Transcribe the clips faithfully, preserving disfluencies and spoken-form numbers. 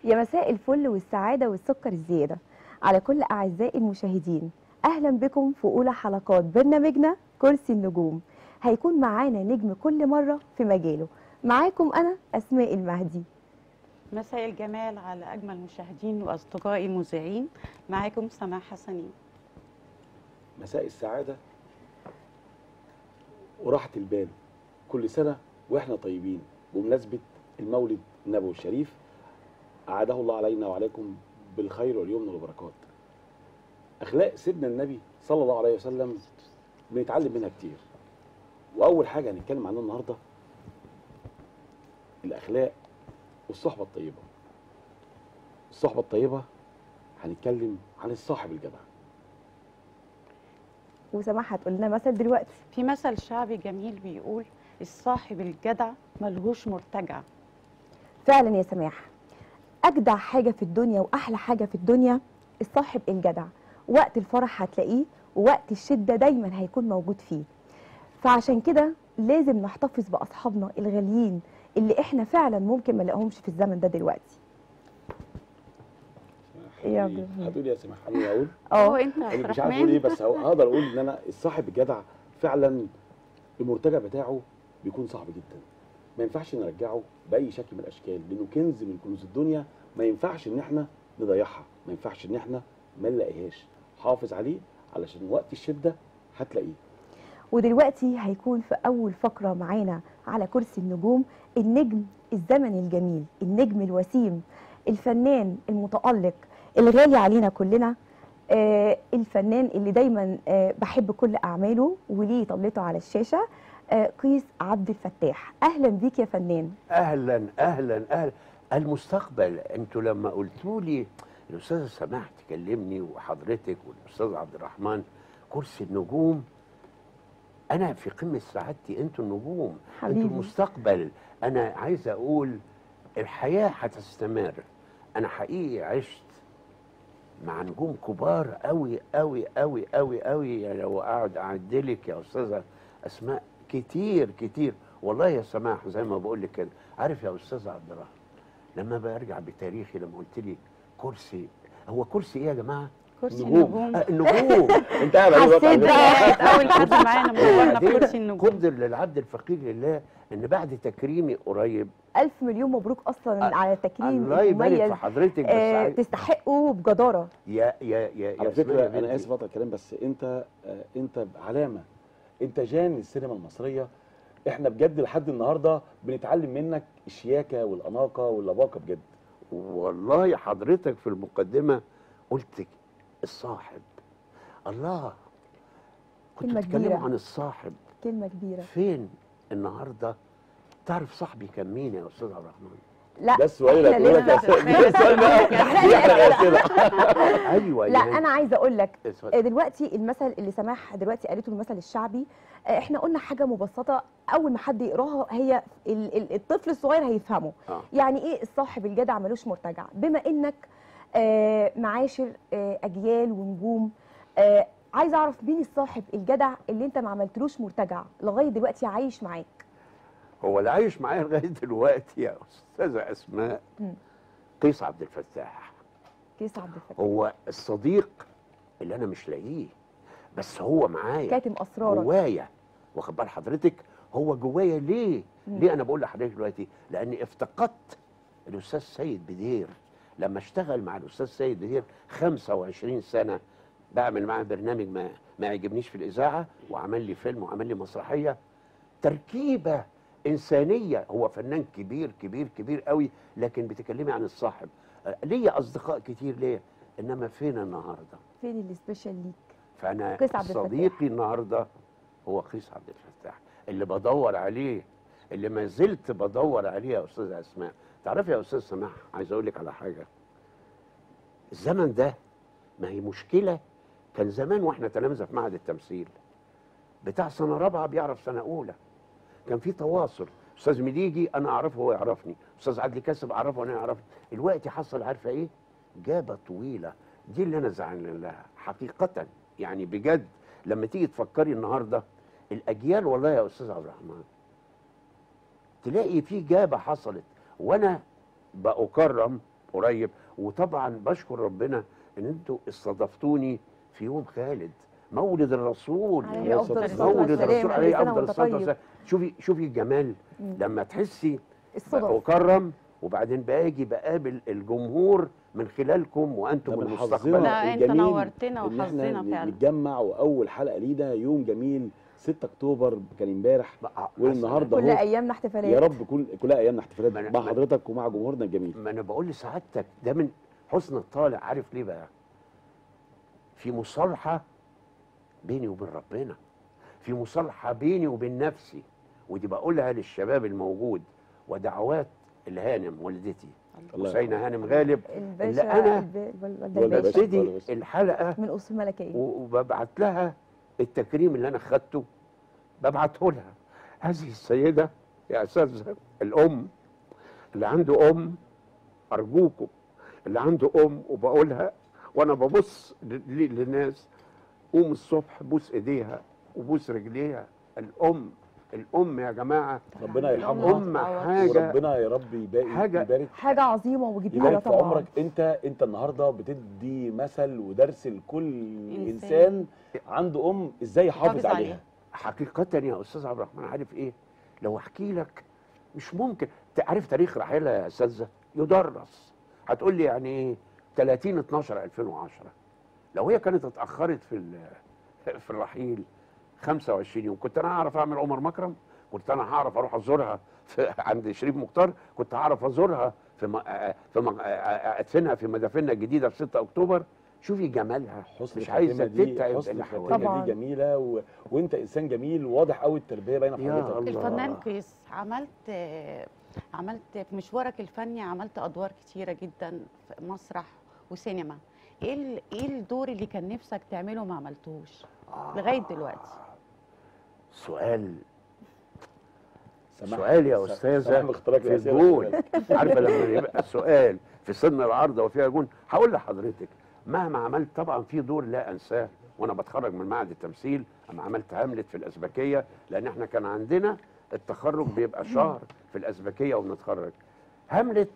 يا مساء الفل والسعادة والسكر الزيادة على كل أعزائي المشاهدين. أهلا بكم في أولى حلقات برنامجنا كرسي النجوم. هيكون معانا نجم كل مرة في مجاله. معاكم أنا أسماء المهدي. مساء الجمال على أجمل مشاهدين وأصدقائي المذيعين. معاكم سماح حسنين. مساء السعادة وراحة البال كل سنة وإحنا طيبين بمناسبة المولد النبوي الشريف، أعاده الله علينا وعليكم بالخير واليمن والبركات. أخلاق سيدنا النبي صلى الله عليه وسلم بنتعلم منها كتير، وأول حاجة هنتكلم عنها النهاردة الأخلاق والصحبة الطيبة. الصحبة الطيبة هنتكلم عن الصاحب الجدع. وسماح هتقول لنا مثل دلوقتي. في مثل شعبي جميل بيقول الصاحب الجدع ملهوش مرتجع. فعلا يا سماح، أجدع حاجة في الدنيا وأحلى حاجة في الدنيا الصاحب الجدع. وقت الفرح هتلاقيه، ووقت الشدة دايما هيكون موجود فيه. فعشان كده لازم نحتفظ بأصحابنا الغاليين اللي احنا فعلا ممكن ما نلاقيهمش في الزمن ده دلوقتي. يلا هتقولي يا سماح انا اقول اه انت مش عارف اقول ايه، بس هقدر اقول ان انا الصاحب الجدع فعلا المرتجع بتاعه بيكون صعب جدا. ما ينفعش نرجعه باي شكل من الاشكال، لانه كنز من كنوز الدنيا. ما ينفعش ان احنا نضيعها، ما ينفعش ان احنا ما نلاقيهاش. حافظ عليه علشان وقت الشده هتلاقيه. ودلوقتي هيكون في أول فقرة معانا على كرسي النجوم النجم الزمن الجميل، النجم الوسيم، الفنان المتألق الغالي علينا كلنا، آه الفنان اللي دايما آه بحب كل أعماله وليه طلته على الشاشة، آه قيس عبد الفتاح. أهلا بيك يا فنان. أهلا أهلا أهلا. المستقبل، أنتوا لما قلتوا لي الأستاذة سماح تكلمني وحضرتك والأستاذ عبد الرحمن كرسي النجوم، أنا في قمة سعادتي. أنتوا النجوم، حبيبي. أنتوا المستقبل. أنا عايز أقول الحياة هتستمر. أنا حقيقي عشت مع نجوم كبار قوي قوي قوي قوي قوي. يعني لو أقعد أعدلك يا أستاذة أسماء كتير كتير والله يا سماح. زي ما بقول لك كده، عارف يا أستاذ عبد الرحمن لما برجع بتاريخي، لما قلت لي كرسي، هو كرسي إيه يا جماعة؟ كرسي نجوم. النجوم. آه النجوم. انت قاعد عليه حسيت بقى. أول حد معانا منورنا في كرسي النجوم. قدر للعبد الفقير لله ان بعد تكريمي قريب. ألف مليون مبروك أصلا على التكريم الله يبارك المميز. في حضرتك. بس آه عايز- تستحقه بجدارة. يا يا يا على يا اسماء فكره يا انا بنتي. اسف اقطع الكلام، بس انت آه، انت علامه، انت جان السينما المصريه. احنا بجد لحد النهارده بنتعلم منك الشياكه والاناقه واللباقه بجد. والله حضرتك في المقدمه قلت الصاحب. الله، كنت كلمة بتتكلموا كبيرة. عن الصاحب. كلمة كبيرة. فين النهارده؟ تعرف صاحبي كان مين يا استاذ عبد الرحمن؟ لا ده السؤال اللي إحنا هتقول لك لسه- يا سؤال بقى بيحرق الاسئله. ايوه لا يعني انا عايزه اقول لك اتفضل. آه، دلوقتي المثل اللي سماح دلوقتي قالته، المثل الشعبي، آه، احنا قلنا حاجه مبسطه اول ما حد يقراها هي ال- ال- الطفل الصغير هيفهمه. آه. يعني ايه الصاحب الجدع ملوش مرتجع؟ بما انك آه، معاشر آه، اجيال ونجوم، آه، عايزه اعرف مين الصاحب الجدع اللي انت ما عملتلوش مرتجع لغايه دلوقتي عايش معاك؟ هو اللي عايش معايا لغايه دلوقتي يا استاذه اسماء مم. قيس عبد الفتاح. قيس عبد الفتاح. هو الصديق اللي انا مش لاقيه، بس هو معايا كاتم اسرارك. جوايا. واخد بال حضرتك؟ هو جوايا. ليه؟ مم. ليه انا بقول لحضرتك دلوقتي؟ لاني افتقدت الاستاذ سيد بدير. لما اشتغل مع الاستاذ سيد بدير خمسة وعشرين سنه بعمل معاه برنامج ما ما يعجبنيش في الاذاعه، وعمل لي فيلم وعمل لي مسرحيه. تركيبه انسانيه. هو فنان كبير كبير كبير قوي، لكن بتكلمي عن الصاحب. آه، ليا اصدقاء كتير ليا، انما فين النهارده؟ فين السبيشال ليك؟ فانا قيس عبد الفتاح. صديقي النهارده هو قيس عبد الفتاح، اللي بدور عليه، اللي ما زلت بدور عليه يا استاذه اسماء. تعرفي يا استاذ سماح، عايز اقول لك على حاجه. الزمن ده ما هي مشكله. كان زمان واحنا تلامذه في معهد التمثيل، بتاع سنه رابعه بيعرف سنه اولى، كان في تواصل. استاذ مليجي انا اعرفه وهو يعرفني، استاذ عدلي كاسب اعرفه وانا يعرفني. دلوقتي حصل عارفه ايه؟ جابه طويله. دي اللي انا زعلان لها حقيقه. يعني بجد لما تيجي تفكري النهارده الاجيال، والله يا استاذ عبد الرحمن تلاقي في جابه حصلت. وانا بأكرم قريب. وطبعا بشكر ربنا ان انتوا استضفتوني في يوم خالد مولد الرسول، عليه افضل الصلاه مولد والسلام. الرسول كل عليه سنة افضل وأنت الصلاه طيب. والسلام. شوفي شوفي الجمال مم. لما تحسي الصدف. اكرم وبعدين باجي بقابل الجمهور من خلالكم وانتم ده من المستقبل. حظنا لا، أنت الجميل نورتنا ان احنا وحظنا فعلا. نتجمع، واول حلقه لينا يوم جميل ستة اكتوبر كان امبارح بقى- والنهارده كل اهو. ايامنا احتفالات. يا رب كل كلها ايامنا احتفالات ما أنا- مع ما- حضرتك ومع جمهورنا الجميل. ما انا بقول لسعادتك ده من حسن الطالع. عارف ليه بقى؟ في مصالحه بيني وبين ربنا، في مصالحه بيني وبين نفسي، ودي بقولها للشباب الموجود. ودعوات الهانم والدتي الله حسينه يرحمه. هانم غالب الباشا اللي أنا الب- والوالده والده الباشا الباشا. ببتدي الحلقه من اصول ملكيه. و- وببعت لها التكريم اللي انا خدته، ببعته لها. هذه السيده يا اساتذه الام اللي عنده ام، ارجوكم اللي عنده ام، وبقولها وانا ببص ل- ل- للناس، قوم الصبح بوس ايديها وبوس رجليها. الام الام يا جماعه ربنا يرحمها ام حاجه وربنا يا رب يبارك حاجة- يبارك حاجه عظيمه وجميله يبارك في طبعا. عمرك. انت انت النهارده بتدي مثل ودرس لكل إنسان. انسان عنده ام ازاي يحافظ يحافظ عليها. عليها. حقيقه يا استاذ عبد الرحمن. عارف ايه؟ لو احكي لك مش ممكن. تعرف تاريخ رحيلها يا اساتذه؟ يدرس. هتقول لي يعني ايه؟ ثلاثين اتناشر ألفين وعشرة. لو هي كانت اتاخرت في ال- في الرحيل خمسة وعشرين يوم كنت انا هعرف اعمل عمر مكرم؟ كنت انا هعرف اروح ازورها في عند شريف مختار؟ كنت هعرف ازورها في م... في م... ادفنها في مدافننا الجديده في ستة اكتوبر؟ شوفي جمالها. حسن مش عايزه الخاتمة دي تتعب حسن اللي الخاتمة حواليها. طبعاً. دي جميله و... وانت انسان جميل واضح قوي التربيه باينه في يا حضرتك. الله. الفنان قيس، عملت عملت في مشوارك الفني عملت ادوار كتيره جدا في مسرح وسينما. ايه ال- ايه الدور اللي كان نفسك تعمله ما عملتوش لغايه دلوقتي؟ سؤال سماح- سؤال يا س- استاذه سماح باختراق في الأسئلة. الجون. عارفه لما يبقى السؤال في سن العارضه وفيها جون، هقول لحضرتك مهما عملت طبعا في دور لا انساه. وانا بتخرج من معهد التمثيل اما عملت هاملت في الازبكيه، لان احنا كان عندنا التخرج بيبقى شهر في الازبكيه وبنتخرج. هاملت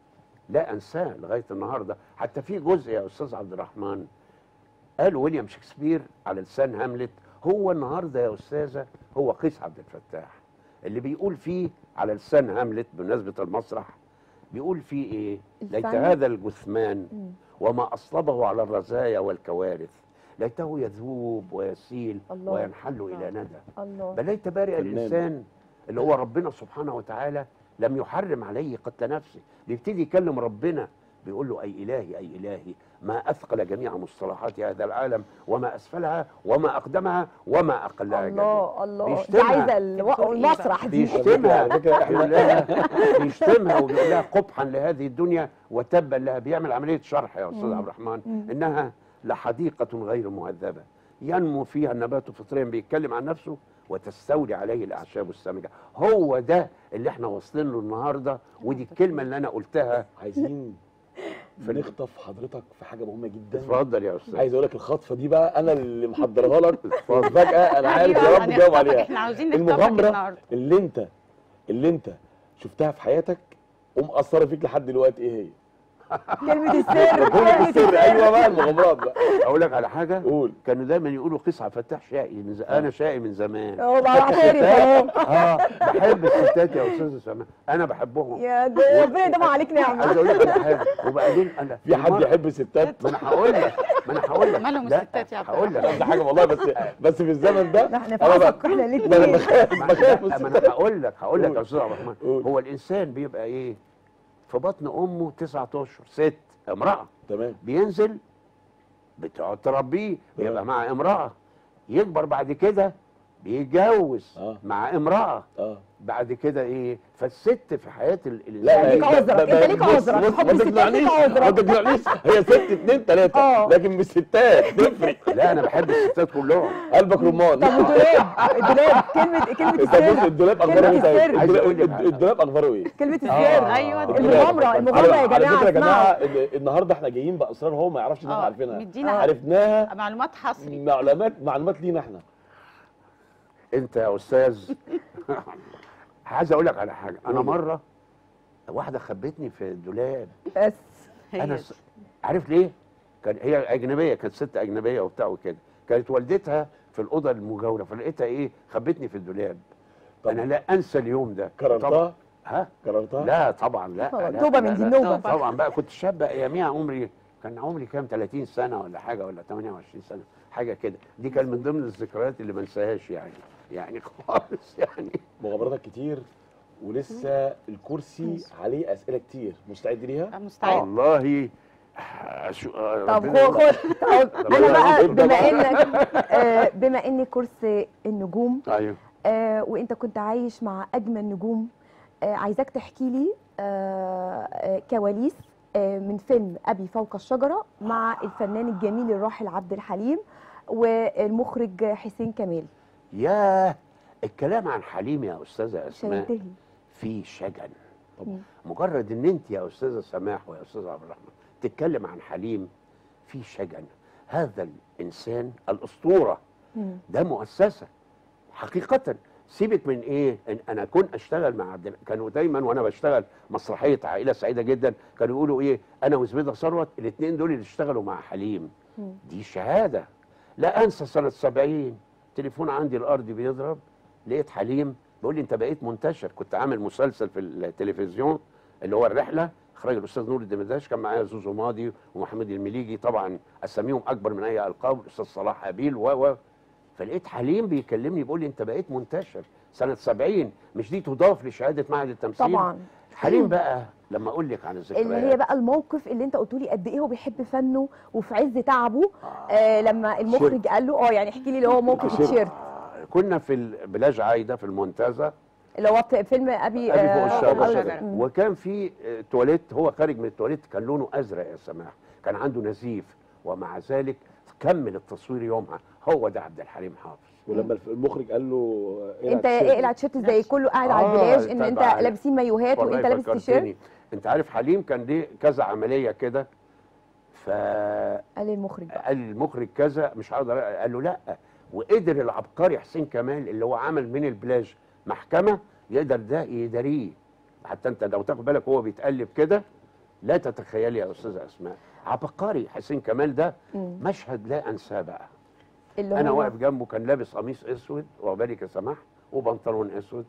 لا انساه لغايه النهارده. حتى في جزء يا استاذ عبد الرحمن قال ويليام شكسبير على لسان هاملت، هو النهارده يا استاذه هو قيس عبد الفتاح اللي بيقول فيه على لسان هاملت بمناسبه المسرح. بيقول فيه ايه؟ ليت الفن. هذا الجثمان مم. وما اصلبه على الرزايا والكوارث ليته يذوب ويسيل الله. وينحل الى ندى. الله. بل ليت بارئ فنان. الانسان اللي هو ربنا سبحانه وتعالى لم يحرم عليه قتل نفسه. بيبتدي يكلم ربنا بيقول له اي الهي اي الهي ما اثقل جميع مصطلحات هذا العالم وما اسفلها وما اقدمها وما اقلها جدا. الله الله دي بيشتمها. عايزه الو- المسرح دي. بيشتمها على فكرة إحنا- بيقول لها بيشتمها وبيقول لها قبحا لهذه الدنيا وتبا لها. بيعمل عمليه شرح يا استاذ عبد الرحمن انها لحديقه غير مهذبه ينمو فيها النبات فطريا. بيتكلم عن نفسه وتستولي عليه الاعشاب السامجه. هو ده اللي احنا واصلين له النهارده. ودي الكلمه اللي انا قلتها. عايزين نخطف حضرتك في حاجه مهمه جدا. اتفضل يا استاذ. عايز اقول لك الخطفه دي بقى انا اللي محضرها لك فجاه انا عارف يا رب تجاوب عليها. احنا عاوزين نخطفك المغامره النهارده. اللي انت اللي انت شفتها في حياتك ومأثره فيك لحد دلوقتي ايه هي؟ كلمه السر كلمه كلمه السر. ايوه بقى المغامرات بقى. اقول لك على حاجه. قول. كانوا دايما يقولوا قيس عبد الفتاح شقي من ز... انا شقي من زمان. اه بقى اعترف اهو. اه بحب الستات يا استاذ سامح، انا بحبهم. يا ده ربنا يدوم عليك عايز نعمه. اقول لك على حاجه. وبعدين انا في حد مرة- يحب الستات؟ ما انا هقول لك ما انا هقول لك مالهم لا، الستات يا عبد هقول لك ده حاجه والله. بس بس في الزمن ده ده احنا أنا بقى- فعلا احنا ده انا الاثنين. بخاف ما بخاف من لا، ما الستات. انا هقول لك هقول لك قول. يا استاذ عبد الرحمن. قول. هو الانسان بيبقى ايه؟ في بطن امه تسعة اشهر، ست امراه تمام. بينزل بتقعد تربيه بيبقى مع امراه، يكبر بعد كده بيتجوز آه. مع امراه، اه بعد كده ايه؟ فالست في حياه ال- لا الانسان ليك عذرك، أنت ليك بص- عذرك. بص، حب ما الستات تقنعنيش ليك عذرك. ما تقنعنيش. هي ست اتنين تلاته آه. لكن مش ستات تفرق. لا انا بحب الستات كلهم. قلبك رمان. طب الدولاب الدولاب كلمه كلمه انت بص السر الدولاب كلمة اخباره ايه؟ طيب؟ السر. عايز أقول لك الدولاب- حاجة. الدولاب اخباره ايه؟ كلمه السر. آه. ايوه الدولاب. المغامره المغامره يا على جماعه فكره يا جماعه اسمعوا. ال- النهارده احنا جايين باسرار هو ما يعرفش ان احنا آه، عارفينها. مدينا عرفناها معلومات حصري. معلومات معلومات لينا احنا. انت يا استاذ عايز اقول لك على حاجه. انا قول. مره واحده خبتني في الدولاب بس هي انا دي. س... عارف ليه؟ كان هي اجنبيه، كانت ست اجنبيه وبتاع وكده، كانت والدتها في الاوضه المجاوره، فلقيتها ايه، خبتني في الدولاب. طب انا لا انسى اليوم ده. طبعا. كررتها ها؟ كررتها لا طبعا لا, طبعاً. لا توبة لا من دي لا النوبة. طبعا بقى كنت شاب اياميها، عمري كان عمري كام ثلاثين سنه ولا حاجه، ولا ثمانية وعشرين سنه حاجه كده. دي كان من ضمن الذكريات اللي ما انساهاش يعني، يعني خالص يعني. مغامراتك كتير ولسه الكرسي عليه اسئله كتير، مستعد ليها؟ مستعد. والله شو طب ربنا خد خد طب انا بقى ابدأ بما بقى. انك آه، بما اني كورس النجوم ايوه آه، وانت كنت عايش مع اجمل نجوم، آه، عايزاك تحكي لي آه، آه، كواليس آه، من فيلم ابي فوق الشجره مع الفنان الجميل الراحل عبد الحليم والمخرج حسين كمال. ياه، الكلام عن حليم يا استاذه مش اسماء هينتهي. في شجن. مم. مجرد ان انت يا استاذه سماح ويا استاذ عبد الرحمن تتكلم عن حليم في شجن. هذا الانسان الاسطوره مم. ده مؤسسه حقيقه. سيبك من ايه، ان انا كنت اشتغل مع عبد، كانوا دايما وانا بشتغل مسرحيه عائله سعيده جدا كانوا يقولوا ايه، انا وزبيده ثروت الاثنين دول اللي اشتغلوا مع حليم. مم. دي شهاده. لا انسى سنه سبعين، تليفون عندي الارضي بيضرب، لقيت حليم بيقول لي انت بقيت منتشر. كنت عامل مسلسل في التلفزيون اللي هو الرحله، اخراج الاستاذ نور الدمرداش، كان معايا زوزو ماضي ومحمد المليجي، طبعا اساميهم اكبر من اي القاب، الاستاذ صلاح ابيل و و فلقيت حليم بيكلمني بيقول لي انت بقيت منتشر سنه سبعين. مش دي تضاف لشهاده معهد التمثيل؟ طبعا. حليم بقى لما اقول لك عن الذكريات اللي هي بقى الموقف اللي انت قلت لي قد ايه هو بيحب فنه وفي عز تعبه، آه لما المخرج قال له اه يعني احكي لي اللي هو موقف التيشيرت آه، كنا في البلاج عايده في المنتزه، اللي هو في فيلم ابي ابي فوق آه الشجره، الشجرة. مم. وكان في آه، تواليت، هو خارج من التواليت كان لونه ازرق يا سماح، كان عنده نزيف، ومع ذلك كمل التصوير يومها. هو ده عبد الحليم حافظ. ولما المخرج قال له اقلع انت التيشيرت، اقلع تيشيرت ازاي كله قاعد آه، على البلاج ان انت طبعاً. لابسين مايوهات والله وانت لابس تيشيرت؟ فكرتني. انت عارف حليم كان ليه كذا عمليه كده، فقال قال المخرج بقى المخرج كذا مش هقدر، قال له لا. وقدر العبقري حسين كمال اللي هو عمل من البلاج محكمه يقدر ده يداريه. حتى انت لو تاخد بالك هو بيتقلب كده لا تتخيلي يا استاذه اسماء، عبقري حسين كمال ده. مم. مشهد لا انساه بقى، اللي انا هو واقف جنبه كان لابس قميص اسود وعقبالك يا سماح وبنطلون اسود،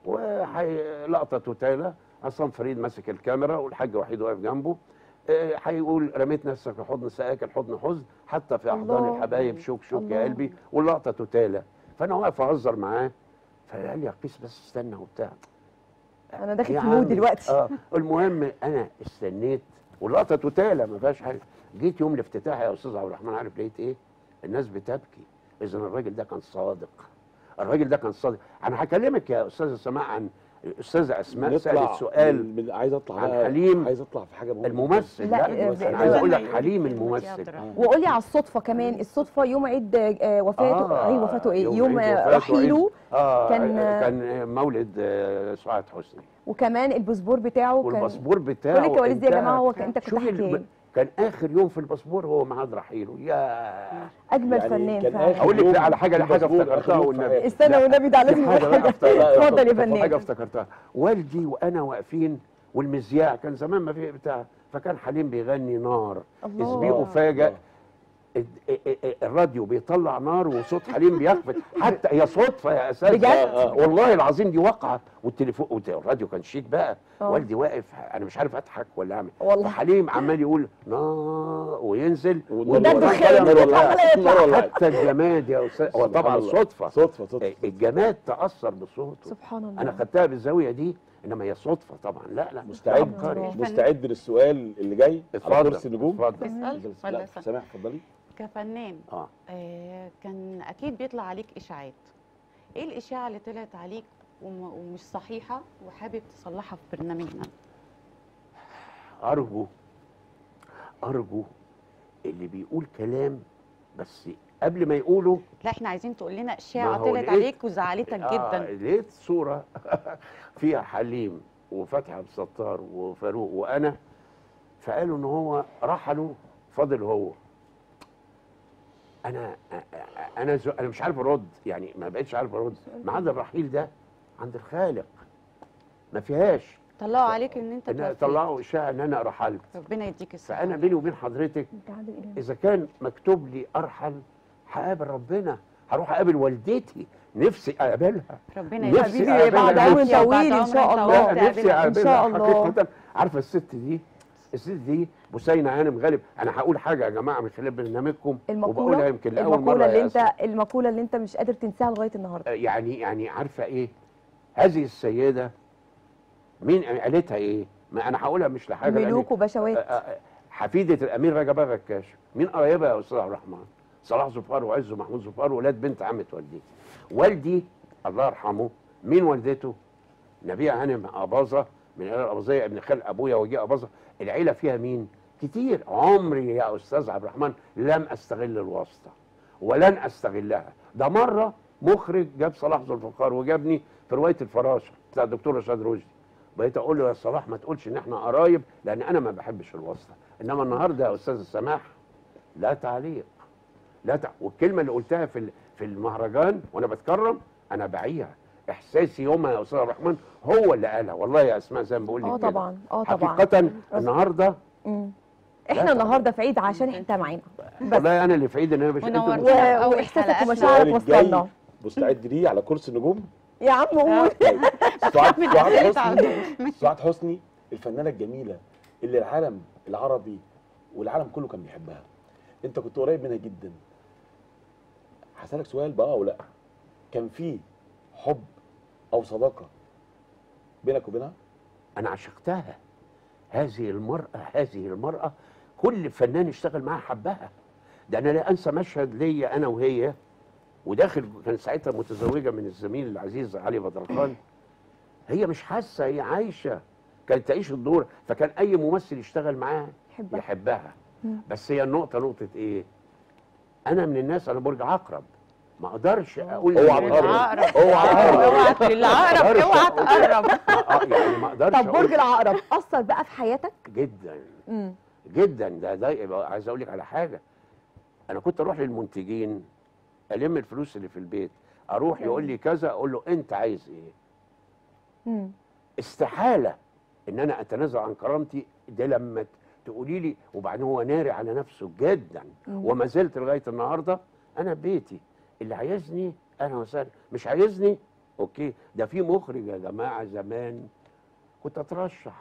ولقطه توتاله، عصام فريد ماسك الكاميرا والحاج وحيد واقف جنبه، آه، هيقول رميت نفسك في حضن ساقاك الحضن حزن حتى في احضان الله. الحبايب شوك شوك الله. يا قلبي، واللقطه توتاله. فانا واقف اهزر معاه، فقال لي يا قيس بس استنى وبتاع. انا داخل يا في مود عمي، دلوقتي. اه المهم انا استنيت واللقطه توتاله ما فيهاش حاجه. جيت يوم الافتتاح يا استاذ عبد الرحمن، عارف لقيت ايه؟ الناس بتبكي. اذا الراجل ده كان صادق، الراجل ده كان صادق. انا هكلمك يا استاذه سماء عن الاستاذه اسماء سالت سؤال من من عايز اطلع عن بقى، حليم عايز اطلع في حاجه مهمه الممثل. لا، لا, آه، لا انا ب- عايز ب- اقول لك يقول حليم كلمة يا الممثل. عبد الرحمن. وقول لي على الصدفه كمان، الصدفه يوم عيد آه، وفاته آه، عيد وفاته ايه يوم يوم عيد آه، وفاته، رحيله عيد- آه كان- كان مولد آه، سعاد حسني، وكمان الباسبور بتاعه كان والباسبور بتاعه كل الكواليس دي يا انتهى. جماعه هو كان انت كنت شوفي حكي الب- كان اخر يوم في الباسبور هو ميعاد رحيله. يا اجمل يعني فنان كان فعلا. آخر اقول لك يوم على حاجه، في حاجه الباسبور، افتكرتها آخر يوم في والنبي. حياته. استنى لا، والنبي ده لازم في يقول حاجه بقى حاجه. افتكرتها. اتفضل يا في حاجه فنان. افتكرتها، والدي وانا واقفين والمذياع كان زمان ما في بتاع، فكان حليم بيغني نار. الله. اسبيقه فاجأ ال- ال- ال- الراديو بيطلع نار وصوت حليم بيخفت، حتى هي صدفه يا اساس بجد؟ آه، والله العظيم دي واقعه. والتليفون والراديو كان شيك بقى، آه. والدي واقف انا مش عارف اضحك ولا اعمل، والله. فحليم عمال يقول نار وينزل وده الدخان النار بتاعها ولعت. عمال النار يطلع. ولعت. حتى الجماد يا استاذ، هو سبحان طبعا الله. صدفه، صدفه صدفه الجماد تاثر بصوته. سبحان الله. انا خدتها بالزاويه دي، انما هي صدفه طبعا. لا لا مستعد عبقري. مستعد للسؤال اللي جاي على اتفضل كرسي النجوم؟ اتفضل. اسال ولا لا اسال؟ سامح اتفضلي. كفنان اه آه كان اكيد بيطلع عليك اشاعات. ايه الاشاعه اللي طلعت عليك وم- ومش صحيحه وحابب تصلحها في برنامجنا؟ ارجو ارجو اللي بيقول كلام بس قبل ما يقوله. لا احنا عايزين تقول لنا ما اشاعه هو طلعت لقيت- عليك وزعلتك آه جدا. لقيت صوره فيها حليم وفتحي عبد الستار وفاروق وانا، فقالوا ان هو رحلوا فاضل هو. انا انا ز- انا مش عارف ارد، يعني ما بقتش عارف ارد. ميعاد الرحيل ده عند الخالق، ما فيهاش. طلعوا عليك ان انت ان توفيت. طلعوا اشاعه ان انا رحلت. ربنا يديك الصحه. فانا بيني وبين حضرتك انت عادل امام. اذا كان مكتوب لي ارحل هقابل ربنا، هروح اقابل والدتي، نفسي اقابلها. ربنا نفسي يديك حبيبي بعد أقابلها. عمر نفسي وبعد طويل ان عمر شاء طويل الله. لا نفسي تقابلها. إن شاء اقابلها الله. حقيقه. عارفه الست دي الست دي بوسينه هانم غالب. انا هقول حاجه يا جماعه من خلال برنامجكم وبقولها المقوله يمكن لاول مره المقوله اللي يا انت أسماء. المقوله اللي انت مش قادر تنساها لغايه النهارده. يعني يعني عارفه ايه هذه السيده مين قالتها ايه؟ ما انا هقولها مش لحاجه لأن- ملوك وبشوات. آه، آه، حفيده الامير رجب اغا الكاشف. مين قرايبها يا استاذ عبد الرحمن؟ صلاح ظفار وعز محمود ظفار ولاد بنت عمه والدتي. والدي الله يرحمه مين والدته؟ نبيع هانم اباظه من العيله الاباظيه ابن خال ابويا وجيه اباظه. العيله فيها مين؟ كتير. عمري يا استاذ عبد الرحمن لم استغل الواسطه ولن استغلها. ده مره مخرج جاب صلاح ذو الفقار وجابني في روايه الفراشه بتاع الدكتور رشاد رشدي. بقيت اقول له يا صلاح ما تقولش ان احنا قرايب لان انا ما بحبش الواسطه. انما النهارده يا استاذ سماح لا تعليق لا تع... والكلمه اللي قلتها في ال- في المهرجان وانا بتكرم انا بعيها. احساسي يومها يا استاذ عبد الرحمن هو اللي قالها. والله يا اسماء زي ما بقول لك اه كده. طبعا اه طبعا. حقيقه النهارده مم. لا احنا طبعاً. النهارده في عيد عشان انت معانا بس. والله انا اللي في عيد ان انا مش ونورتنا. انتوا- في أول واحساسك حلقاتنا. ومشاعرك السؤال الجاي وصلنا. مستعد ليه على كرسي النجوم؟ يا عم قول. سعاد من سعاد أسئلة على حسني سعاد حسني الفنانه الجميله اللي العالم العربي والعالم كله كان بيحبها. انت كنت قريب منها جدا. هسألك سؤال بقى او لا، كان في حب او صداقه بينك وبينها؟ انا عشقتها. هذه المراه هذه المراه كل فنان اشتغل معاها حبها. ده انا لا انسى مشهد ليا انا وهي وداخل كان ساعتها متزوجه من الزميل العزيز علي بدرخان. هي مش حاسه هي عايشه كانت تعيش الدور. فكان اي ممثل يشتغل معاها يحبها. يحبها. مم. بس هي النقطه نقطه ايه؟ انا من الناس انا برج عقرب ما اقدرش اقول اوعى إن- تقرب. العقرب. اوعى تقرب. اوعى للعقرب اوعى تقرب. آه، يعني ما اقدرش طب برج أقول- العقرب اثر بقى في حياتك؟ جدا امم جدا. ده ده يبقى عايز اقول لك على حاجه. انا كنت اروح للمنتجين الم الفلوس اللي في البيت اروح يقول لي كذا اقول له انت عايز ايه؟ امم استحاله ان انا اتنازل عن كرامتي. ده لما ت- تقولي لي. وبعدين هو ناري على نفسه جدا مم. وما زلت لغايه النهارده انا بيتي اللي عايزني انا وسهلا مش عايزني اوكي. ده في مخرج يا جماعه زمان كنت اترشح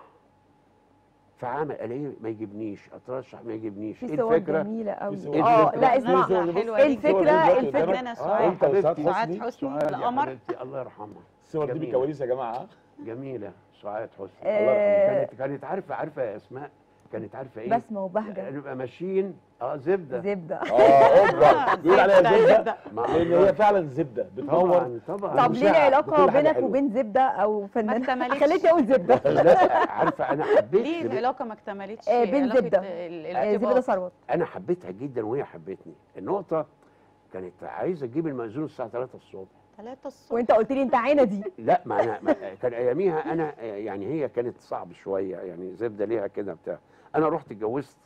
فعمل الاقيه ما يجيبنيش اترشح ما يجيبنيش. في ايه صور الفكره؟ جميله قوي. في صور اه جميلة. لا في اسمع صور بص- حلوة ايه دي. الفكره صور الفكره الفنانة آه، انت سعاد وسعاد سعاد حسني. حسني سعاد يا القمر. حبيبتي الله يرحمها. الصور دي جميلة. بالكواليس يا جماعه. جميله سعاد حسني. آه، كانت كانت عارفه عارفه يا اسماء كانت عارفه ايه؟ بسمه وبهجه نبقى ماشيين اه زبده. زبده. اه اوبا بيقول عليها زبده ما لان هي فعلا زبده بتنور. طبعا طبعا. طب ليه مشاعر العلاقه وكل حاجة بينك حلوة. وبين زبده او فنان؟ اكتملتش. خليتني اقول زبده. لا عارفه انا حبيت ليه زبدة. العلاقه ما اكتملتش؟ آه، بين علاقة زبدة. ال- آه، زبده الارتباط. ثروت. انا حبيتها جدا وهي حبتني. النقطه كانت عايزه تجيب المأذون الساعه ثلاثة الصبح. ثلاثة الصبح. وانت قلت لي انت عينه دي. لا ما انا ما كان اياميها انا يعني هي كانت صعب شويه يعني زبده ليها كده بتاع. انا رحت اتجوزت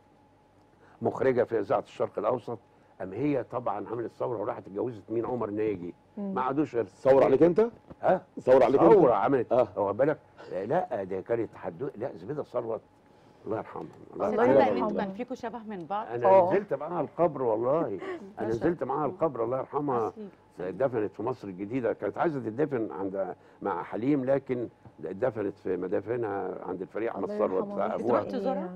مخرجه في اذاعه الشرق الاوسط. ام هي طبعا عملت ثوره وراحت اتجوزت مين؟ عمر ناجي. ما عادوش غير ثور عليك انت؟ ها ثور عليك انت؟ ثوره عملت اه واخد بالك. لا ده كانت حدو لا زبيده ثروت الله يرحمها. الله الله تصدق يرحمها. ان انتوا يرحمها. كان فيكم شبه من بعض؟ انا آه. نزلت معاها القبر والله. انا نزلت معاها القبر الله يرحمها. أصيل. دفنت في مصر الجديده. كانت عايزه تدفن عند مع حليم لكن دفنت في مدافنها عند الفريق على الله الثروت يرحمه. بتاع انت ابوها. رحت تزورها؟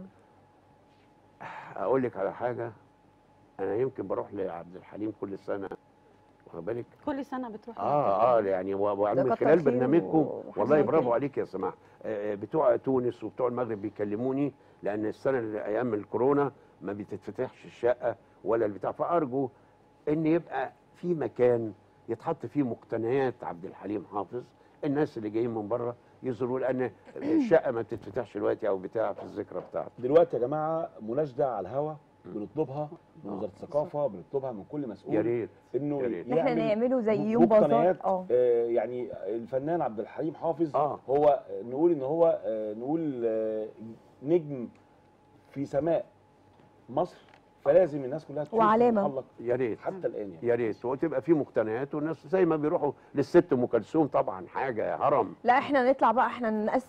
اقول لك على حاجه. انا يمكن بروح لعبد الحليم كل سنه واخد بالك. كل سنه بتروح اه اه يعني و- ده ومن كتر خلال خيره برنامجكم وحاجة والله زي برافو كده. عليك يا سماح. آه، بتوع تونس وبتوع المغرب بيكلموني لان السنه اللي ايام الكورونا ما بتتفتحش الشقه ولا البتاع. فارجو ان يبقى في مكان يتحط فيه مقتنيات عبد الحليم حافظ. الناس اللي جايين من بره يزوروا لان الشقه ما بتتفتحش دلوقتي او بتاع في الذكرى بتاعته. دلوقتي يا جماعه مناشده على الهوا بنطلبها من وزاره الثقافه، بنطلبها من كل مسؤول يا ريت انه يا ريت. إن احنا يعمل نعمله زي يوم بازار. مقتنيات. اه آه يعني الفنان عبد الحليم حافظ آه. هو نقول ان هو آه نقول آه نجم في سماء مصر، فلازم الناس كلها تشوف وعلامة. وتتحلق يا ريت حتى الان يعني. يا ريت وتبقى في مقتنيات والناس زي ما بيروحوا للست ام كلثوم طبعا حاجه هرم. لا احنا نطلع بقى احنا نقسم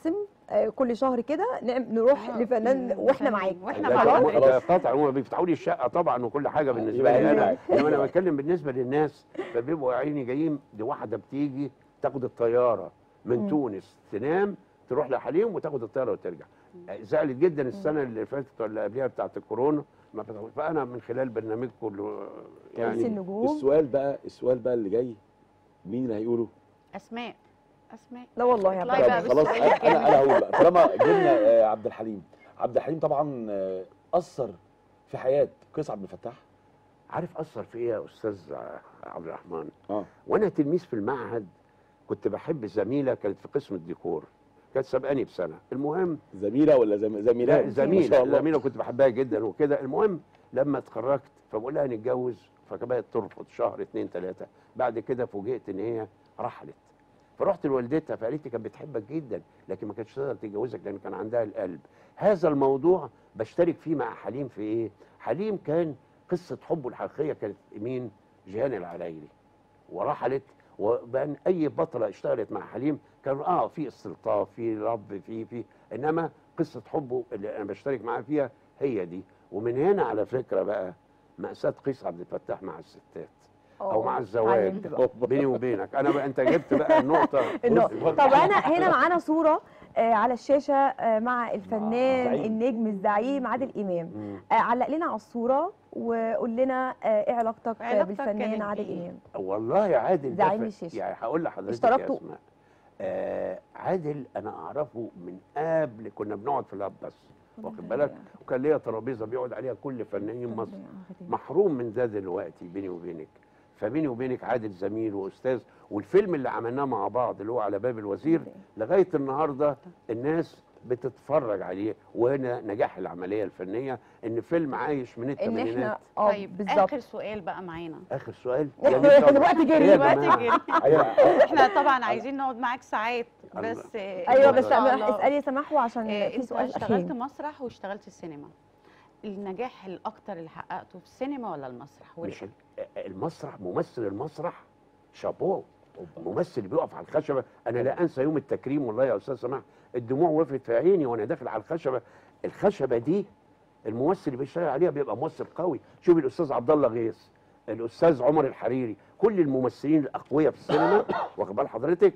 آه، كل شهر كده نعم- نروح آه، لفنان مم، واحنا فنان. معاك. واحنا لا، معاك. ده- خلاص. ده قطع، هم بيفتحوا لي الشقه طبعا وكل حاجه بالنسبه يبقى لي هنا انا، معاك. انما انا بتكلم بالنسبه للناس فبيبقوا يا عيني جايين، دي واحده بتيجي تاخد الطياره من مم. تونس تنام تروح لحليم وتاخد الطياره وترجع. زعلت جدا السنه اللي فاتت ولا قبلها بتاعت الكورونا ما فتحوش. فانا من خلال برنامجكم كله كرسي يعني النجوم. السؤال بقى السؤال بقى اللي جاي، مين اللي هيقوله؟ اسماء اسماء لا والله يا اطلعي عبد بقى الرحمن. خلاص بالسؤال انا انا الجميل. أنا هقول بقى طالما جبنا آه، عبد الحليم. عبد الحليم طبعا آه، اثر في حياه قيس عبد الفتاح. عارف اثر في ايه يا استاذ عبد الرحمن؟ اه وانا تلميذ في المعهد كنت بحب زميله كانت في قسم الديكور، كانت سابقاني بسنه. المهم زميله ولا زم... زميله؟ لا ما زميله شاء الله. زميله كنت بحبها جدا وكده. المهم لما اتخرجت فبقول لها نتجوز، فكانت ترفض شهر اتنين تلاته. بعد كده فوجئت ان هي رحلت، فرحت لوالدتها فقالت لي كانت بتحبك جدا لكن ما كانتش تقدر تتجوزك لان كان عندها القلب. هذا الموضوع بشترك فيه مع حليم في ايه؟ حليم كان قصه حبه الحقيقيه كانت مين؟ جيهان العلايلي، ورحلت. وبان اي بطله اشتغلت مع حليم كان اه في استلطاف في رب في في انما قصه حبه اللي انا بشترك معاه فيها هي دي. ومن هنا على فكره بقى مأساة قيس عبد الفتاح مع الستات او مع آه، الزواج اتعلمت بقى. بيني وبينك. انا بقى انت جبت بقى النقطه. النقطة. طب انا هنا معانا صورة آه، على الشاشة آه، مع الفنان زعيم. النجم الزعيم عادل امام. مم. آه، علق لنا على الصورة وقول لنا آه، ايه علاقتك علاقتك بالفنان كانت عادل بإيه؟ امام؟ والله يا عادل ده زعيم ف- الشاشة. يعني هقول لحضرتك اشتركتوا؟ يا اسماء. آه عادل انا اعرفه من قبل، كنا بنقعد في الابس واخد بالك، وكان ليا ترابيزه بيقعد عليها كل فنانين مصر. محروم من ده دلوقتي بيني وبينك. فبيني وبينك عادل زميل واستاذ، والفيلم اللي عملناه مع بعض اللي هو على باب الوزير لغايه النهارده الناس بتتفرج عليه. وهنا نجاح العمليه الفنيه ان فيلم عايش من ان الثمانينات. احنا اه طيب بالظبط. اخر سؤال بقى معانا. اخر سؤال الوقت جري. إيه يا الوقت جماعة؟ جري. ايوه احنا طبعا عايزين نقعد معاك ساعات الله. بس آه، ايوه إن بس شاء الله. اسالي يا سماحو عشان آه، في انت سؤال اشتغلت اخير. مسرح واشتغلت السينما، النجاح الاكتر اللي حققته في السينما ولا المسرح؟ مش وليه؟ المسرح، ممثل المسرح شابوه. ممثل بيقف على الخشبه. انا لا انسى يوم التكريم والله يا استاذ سماح، الدموع وقفت في عيني وانا داخل على الخشبه. الخشبه دي الممثل اللي بيشتغل عليها بيبقى ممثل قوي. شوف الاستاذ عبد الله غيث، الاستاذ عمر الحريري، كل الممثلين الاقوياء في السينما واخد بال حضرتك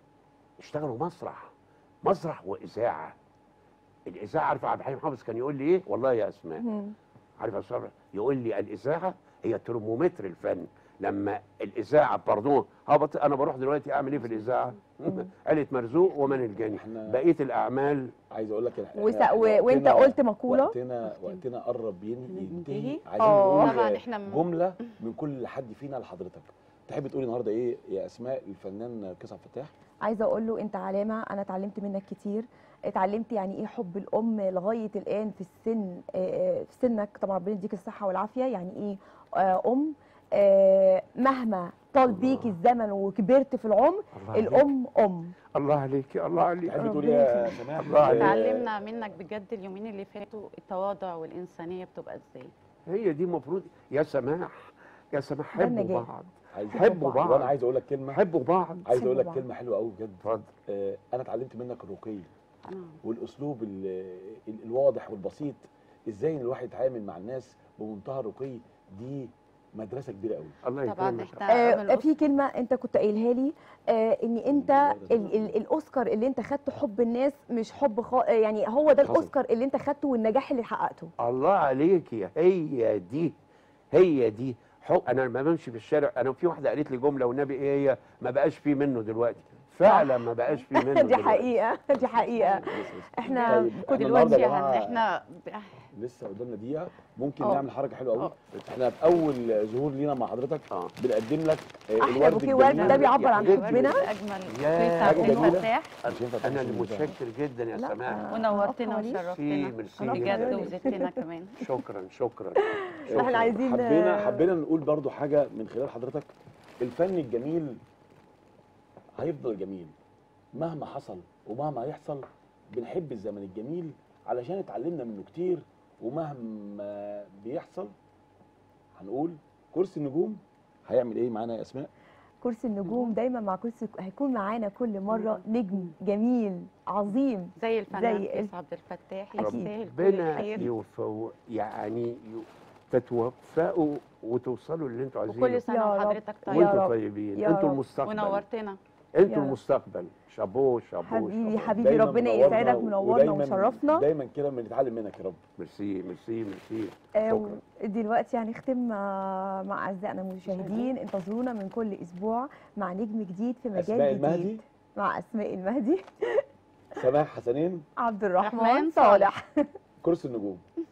اشتغلوا مسرح. مسرح واذاعه. الاذاعه عارفه عبد الحليم حافظ كان يقول لي ايه؟ والله يا اسماء مم. عارف يا استاذ يقول لي الاذاعه هي ترمومتر الفن. لما الاذاعه باردون هبط، انا بروح دلوقتي اعمل ايه في الاذاعه؟ عيله مرزوق ومن الجاني، إحنا- بقيه الاعمال. عايز اقول لك إحنا- وس- إحنا و- وانت وقتنا- قلت مقولة. وقتنا وقتنا قرب ين- ينتهي. ينتهي. عايزين آه. نقول طبعاً آه، إحنا م- جمله من كل حد فينا لحضرتك. تحب تقولي النهارده ايه يا اسماء الفنان قيس عبد الفتاح؟ عايزه اقول له انت علامه، انا اتعلمت منك كتير. اتعلمت يعني ايه حب الام لغايه الان في السن آه، في سنك طبعا ربنا يديك الصحه والعافيه. يعني ايه آه، ام آه، مهما طال بيك الزمن وكبرت في العمر الله عليك. الام ام. الله عليك الله عليك. تحب تقولي يا سماح؟ الله عليك. اتعلمنا منك بجد اليومين اللي فاتوا التواضع والإنسانية بتبقى ازاي. هي دي المفروض يا سماح. يا سماح ده حبوا النجاح. بعض. عايز حبوا بعض. وانا عايز اقول لك كلمه حبوا بعض. عايز اقول لك حبوا بعض. كلمه حلوه قوي بجد. اتفضل. آه، انا اتعلمت منك الرقي آه. والاسلوب ال- ال- الواضح والبسيط. ازاي ان الواحد يتعامل مع الناس بمنتهى الرقي. دي مدرسه كبيره قوي. الله طبعا يكرمك. احنا من آه، الأس- في كلمه انت كنت قايلها لي آه، ان انت ال ال الاوسكار اللي انت خدته حب الناس مش حب خا... آه، يعني هو ده حصل. الاوسكار اللي انت خدته والنجاح اللي حققته. الله عليك يا هي دي هي دي حب. انا لما بمشي في الشارع انا في واحده قالت لي جمله والنبي ايه هي؟ ما بقاش في منه دلوقتي. فعلا ما بقاش في منه دي دلوقتي. حقيقه دي حقيقه. احنا طيب، كنت احنا النهارده دلوقتي يا هن- جماعه احنا لسه قدامنا دقيقه. ممكن اه. نعمل حركه حلوه قوي. اه. احنا في اول ظهور لينا مع حضرتك اه. بنقدم لك آه، احلى الورد بوكيه ورد الجميل. ده بيعبر عن يا حبيبتي. حبنا. اجمل يا قيس حاجة عبد جميلة. الفتاح. مش هينفع انا تمشي اللي من ده. متشكر جدا يا لا، سماح. آه. ونورتنا ميرسي، وشرفتنا ميرسي أنا بجد أكتر. وزدتنا كمان. شكرا شكرا. احنا شكراً. عايزين حبينا آه، حبينا نقول برضو حاجه من خلال حضرتك. الفن الجميل هيفضل جميل مهما حصل ومهما هيحصل. بنحب الزمن الجميل علشان اتعلمنا منه كتير. ومهما بيحصل هنقول كرسي النجوم هيعمل ايه معانا يا اسماء؟ كرسي النجوم دايما مع كرسي، هيكون معانا كل مره نجم جميل عظيم زي الفنان زي قيس عبد الفتاح، أكيد. يستاهل كل ربنا الخير. يوفقوا، يعني يو- تتوفقوا وتوصلوا اللي انتوا عايزينه. وكل سنه يا رب. وحضرتك يا طيب وانتوا رب. طيبين، يا انتوا رب. المستقبل، ونورتنا. يا انتوا رب. المستقبل. شابوه شابوه حبيبي شابوه. حبيبي دايماً ربنا منورنا يسعدك، منورنا ودايماً- ومشرفنا. دايما كده بنتعلم منك يا رب. ميرسي ميرسي ميرسي. آه، شكرا. دلوقتي هنختم آه، مع اعزائنا المشاهدين، انتظرونا من كل اسبوع مع نجم جديد في مجال أسماء جديد المهدي، مع اسماء المهدي، سماح حسنين، عبد الرحمن رحمن صالح. كرسي النجوم.